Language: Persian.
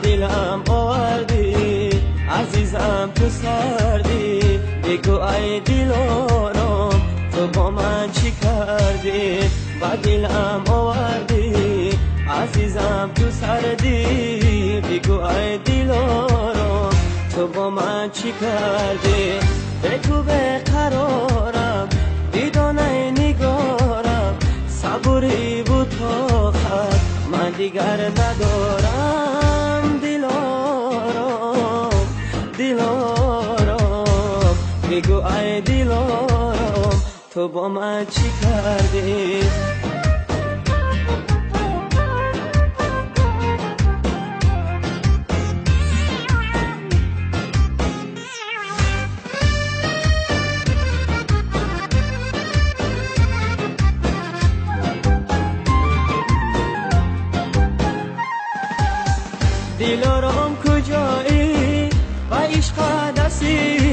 دلم آوردی عزیزم تو سردی بگو ای دلارم تو با من چی کردی با دلم آوردی عزیزم تو سردی بگو ای دلارم تو با من چی کردی بگو به قرارم دیدانه نگارم صبوری بود تا خط من دیگر ندارم دلارم بگو ای دلارم تو با من چی کردی دلارم کجایی و عشق دستی